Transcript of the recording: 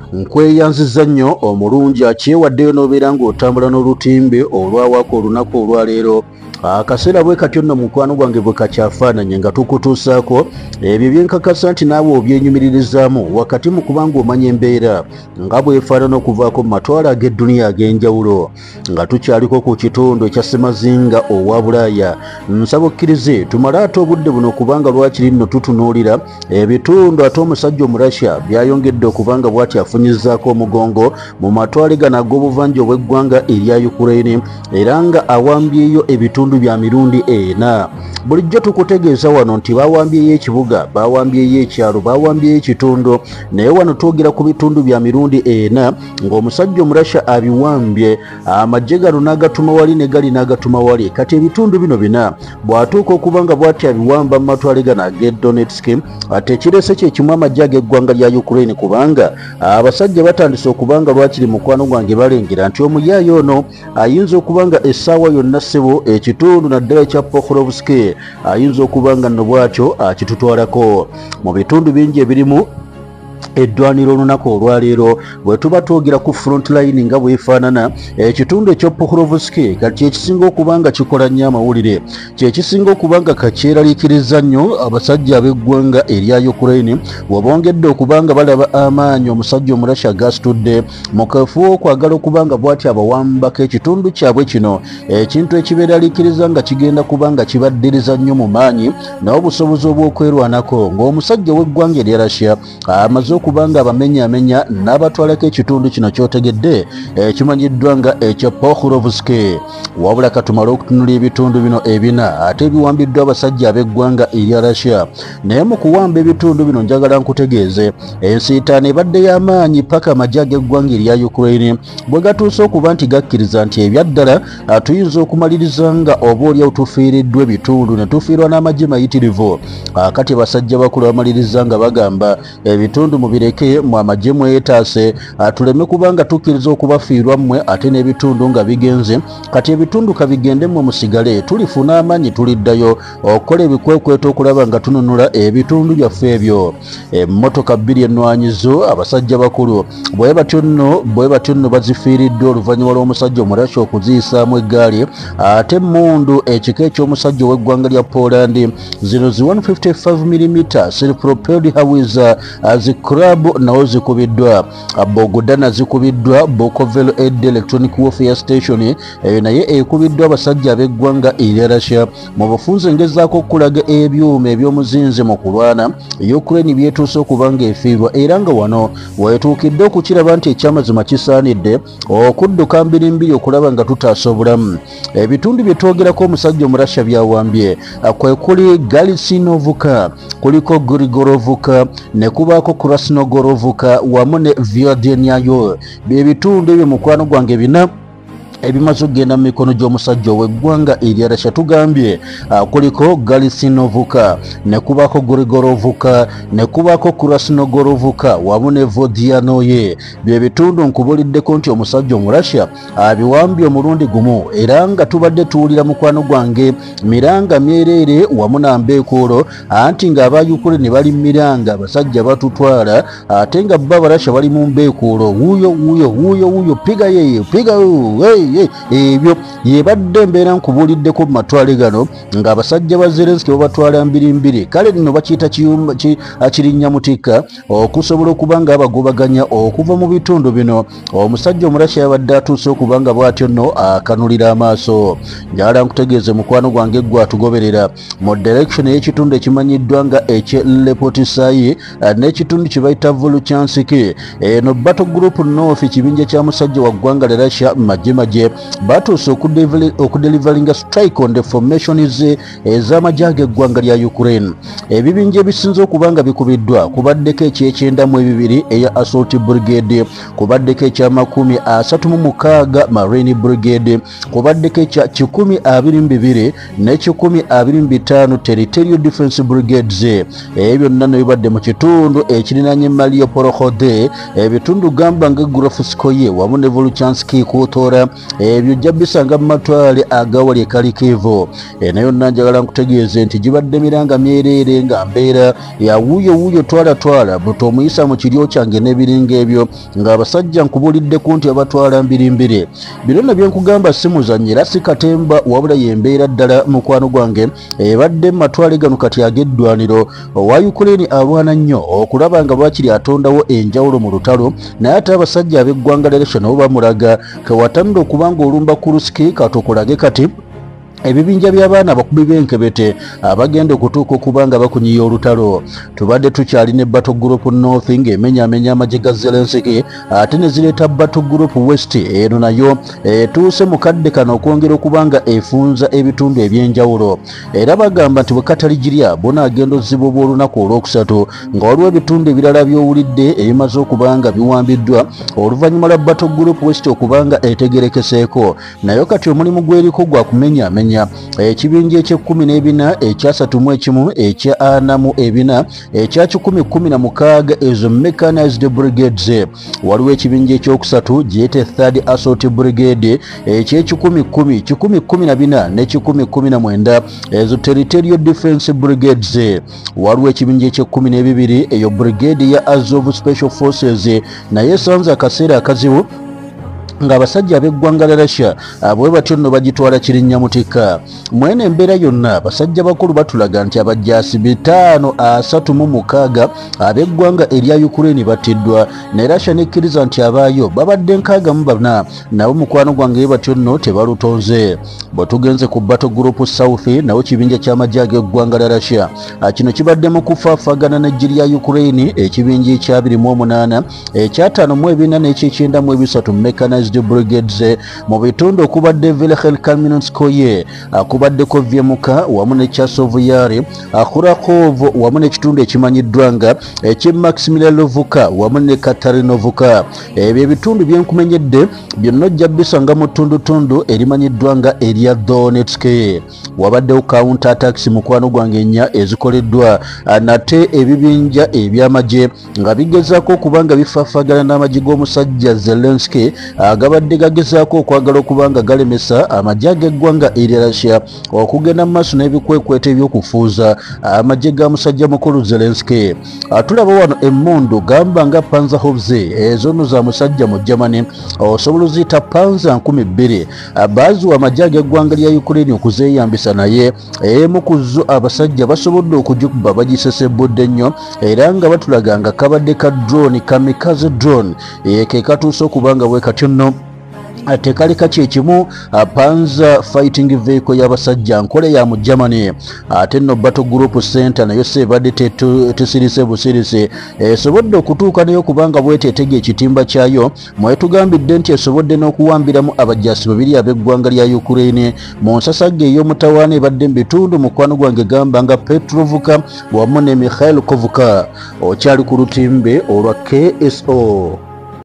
nkweyanziza nnyo omulungi akyewaddeyo n'obeera ng'otambula n'olutimbe olwawako olunaku olwaleero. Akaseera bwe katyo nno mukwano gwange bwe kakyafaananye nga tukutuusaako ebyo byenkakasa nti naawe obyenyumiririzaamu wakati mu kubanga omanya embeera nga bwefaanana okuvaako mu matwala ag'edduniya ag'enjawulo nga tukyaliko ku kitundu ekya Ssemazinga owa Bulaaya. Nsaba okkirize tumale ate obudde buno kubanga lwakiri nno tutunuulira ebitundu ate omusajja Omurasya byayongedde okubanga bw'ati afunyizzaako omugongo mu matwale gano ag'obuvanjuba bw'eggwanga erya Ukraine era nga awambyeyo ebitundu bya mirundi 4. Bulijjo tukutegeeza wano nti bawambyeyo ekibuga, bawambyeyo ekyalo, bawambyeyo ekitundu, naye wano twogera ku bitundu bya mirundi 4 ng'omusajja Omurasya abiwambye. Amagye gano n'agatuma wali ne gali n'agatuma wali. Kati ebitundu bino bina bw'atuuka okuba nga bw'ati abiwamba mu matwale gano ag'e Donetsk, ate ekirese kye kimu amagye ag'eggwanga lya Ukraine kubanga abasajja batandise okubanga lwakiri mukwano gwange balengera nti omuyaayo ono ayinza okuba nga essaawa yonna ssebo ekitundu naddala ekya Pokrovsky ayinza okuba nga nno bw'atyo akitutwalako. Mu bitundu bingi ebirimu eddwaniro olunaku olwaleero bwe tuba twogera ku frontline nga bwefaanana ekitundu ekya Pokrovsky kati kyekisinga okuba nga kikola nnyo amawulire, kyekisinga okuba nga kakyeraliikiriza nnyo abasajja ab'eggwanga erya Ukraine wabongedde okuba nga balaba amaanyi omusajja Omurasya gasitudde mu kafuba okwagala okuba nga bw'ati abawambako ekitundu kyabwe kino, ekintu ekibeeraliikiriza nga kigenda kuba nga kibaddiriza nnyo mu maanyi n'obusobozi obw'okwerwanako ng'omusajja w'eggwanga erya Russia amaze okubanga abamenyaamenya n'abatwalako ekitundu kino kyotegedde ekimanyiddwa nga ekya Pokrovsky. Wabula katumale okutunula ebitundu bino 4 ate ebiwambiddwa abasajja ab'eggwanga erya Russia. Naye mu kuwamba ebitundu bino njagala nkutegeeze ensiitaano ebadde y'amaanyi paka amagye ag'eggwanga erya Ukraine bwe gatuuse okuba nti gakkiriza nti ebyaddala tuyinza okumaliriza nga oba olyawo tufiiriddwa ebitundu ne tufiirwa n'amagye mayitirivu. Kati basajja bakulu bamaliriza nga bagamba ebitundu mubireke mu amagye mwetaase tuleme kubanga tukkiriza okubafiirwa mmwe ate n'ebitundu nga bigenze. Kati ebitundu kabigende mmwe musigale tulifuna amaanyi tuliddayo okukola ebikwekweto okulaba nga tununula ebitundu byaffe ebyo. Emmotoka 2 ennwanyizo abasajja bakulu bwe batyo nno bazifiiriddwa oluvannyuma lw'omusajja Omurasya okuziyisaamu eggaali ate emmundu ekika eky'omusajja ow'eggwanga lya Poland zino zi 155mm self-propelled howitzer club nawo zikubiddwa. Bogudana zikubiddwa Bukovel Ed Electronic Warfare Station eyo naye ekubiddwa abasajja ab'eggwanga erya Russia mu bufunze ngezaako okulaga ebyuma eby'omuzinze mu kulwana Ukraine byetuuse okuba nga efiirwa era nga wano weetuukidde okukiraba nti ekyamazima kisaanidde okudduka mbirimbiri okulaba nga tutaasa obulamu. Ebitundu bye twogerako omusajja Omurasya byawambye kwe kuli Galicinovka, kuliko Grigorovka ne kubaako Krasnogorovka wamu ne Vyadeniayo. Bye bitundu ebyo mukwano gwange bina ebimaze okugenda mu mikono gy'omusajja ow'eggwanga erya Russia. Tugambye kuliko Galicinovka ne kubaako Grigorovka ne kubaako Krasnogorovka wamu ne Vodianoye. Bye bitundu nkubuliddeko nti omusajja Omurasya abiwambye omulundi gumu era nga tubadde tuwulira mukwano gwange miranga myereere wamu nambeekuulo anti nga aba Ukraine bali miranga abasajja batutwala ate nga bo Abarasya bali mu mbeekuulo wuuyo piga yeyo piga ebyo yebadde embeera nkubuuliddeko mu matwale gano ng'abasajja ba Zelensky babatwala mbirimbiri. Kale nno bakiyita kirinnya mutikka okusobola okuba nga abagobaganya okuva mu bitundu bino. Omusajja Omurasya yabadde atuuse okuba nga bw'atyo nno akanulira amaaso. Njagala nkutegeeze mukwano gwange gwe atugoberera mu direction y'ekitundu ekimanyiddwa nga eky'e Lepotisayi n'ekitundu kye bayita Volchansk. Eno Battle Group North kibinja kya musajja wa ggwanga lya Russia magye batuuse okudelivaringa strike on the formations ez'amagye ag'eggwanga lya Ukraine. Ebibinja ebisinze okuba nga bikubiddwa kubaddeko eky'ekyenda-2 eya Assault Brigade, kubaddeko ekya 36 Marine Brigade, kubaddeko ekya 122 ne 125 Territorial Defense Brigades. Ebyo byonna bibadde mu kitundu ekirinaanye Mariupol, ebitundu gamba nga Grofskoye wamu ne Volchansk Kutora ebyo ojja bisanga mu matwale agawali ekalikiivu. Naye yonna njagala nkutegeeze nti gibadde miranga myereere nga mbeera ya wuuyo twala buto omuyisa mu kiryo kyange n'ebiringa ebyo ng'abasajja nkubuuliddeko nti abatwala mbirimbiri. Bino nno bye nkugamba si muzannyo era si katemba wabula y'embeera ddala mukwano gwange ebadde mu matwale gano kati ag'eddwaniro. Owa Ukraine alwana nnyo okulaba nga bwakiri atondawo enjawulo mu lutalo, naye ate abasajja ab'eggwanga lya Russia nabo bamulaga kewatanira okuba ng'olumba Kursk katokolage kati ebibinja by'abaana abakubi b'enkebete abagenda okutuuka okuba nga bakunyiya olutalo. Tubadde tukyali ne Battle Group North ng'emenyaamenya amagye ga Zelensky ate ne zireeta Battle Group West eno nayo etuuse mu kadde kano okwongera okuba nga efunza ebitundu eby'enjawulo. Era bagamba nti bwe kataligirya bonaagenda ozzibwa olunaku olwokusatu nga waliwo ebitundu ebirala by'owulidde ebimaze okuba nga biwambiddwa oluvannyuma lwa Battle Group West okuba nga etegerekeseeko. Naye kati omulimu gw'eriko gwa kumenyaamenya ekibinja ekye-14 ekya-31 ekya-44 ekya-116 ezo mechanized brigades. Waliwo ekibinja ekyokusatu gyete 3rd Assault Brigade ekye-1010 114 ne-119 ezo Territorial Defense Brigades. Waliwo ekibinja ekye-12 eyo Brigade ya Azov Special Forces naye esanze akaseera akazibu ng'abasajja ab'eggwanga lya Russia bwe batyo nno bagitwala kirinnya mwene embeera yonna basajja bakulu batulaga nti abajaasi 536 ab'eggwanga erya Ukraine battiddwa ne Russia nekkiriza nti abaayo babadde 64 nabo mukwano gwange bwe batyo nno tebalutonze. Bwe tugenze ku Battle Group South nawo kibinja ky'amagye ag'eggwanga lya Russia kino kibadde mu kufaafagana n'eggye lya Ukraine ekibinja ekya-28 ekya-54 n'ekye-93 mechanized brigades mu bitundu okubadde Velikhelkaminoskoye akubaddeko Vyemuka wamu ne Chasov-Yar Khurakov wamu n'ekitundu ekimanyiddwa nga ekye-Maximilianovka wamu ne Katarinovka. Ebyo ebitundu byenkumenyedde byonna ojja bisanga mu ttundutundu erimanyiddwa nga erya Donetsk. Wabaddewo counter attacks mukwano gwange ennya ezikoleddwa nate ebibinja eby'amagye nga bigezaako okuba nga bifaafagana n'amagye g'omusajja Zelensky agabadde gagezaako okwagala okuba nga galemesa amagye ag'eggwanga erya Russia okugenda mu maaso n'ebikwekweto eby'okufuuza amagye ga musajja mukulu Zelensky. Tulaba wano emmundu gamba nga Panzerhaubze ezo nno za musajja mu Germany osobola oziyita Panzer 2000 baaziwa amagye ag'eggwanga lya Ukraine okuzeeyambisa naye emu ku zo abasajja basobodde okugikuba bagisesebudde nnyo era nga batulaga nga kabadde ka drone kamikaze drone ke katuuse okuba nga bwe katyo nno tekali kakyekimu Panzer fighting vehicle y'abasajja nkole ya mu Germany. Ate nno Battle Group Center nayo sebadde tesirise busirise esobodde okutuuka nayo kubanga bweteetega ekitimba kyayo mwetugambidde nti esobodde n'okuwambiramu abajaasi babiri ab'eggwanga lya Ukraine mu nsasagge ey'omutawaana ebadde mu bitundu mukwano gwange gamba nga Petrovka wamu ne Mikhailkovka. Okyali ku lutimbe olwa KSO.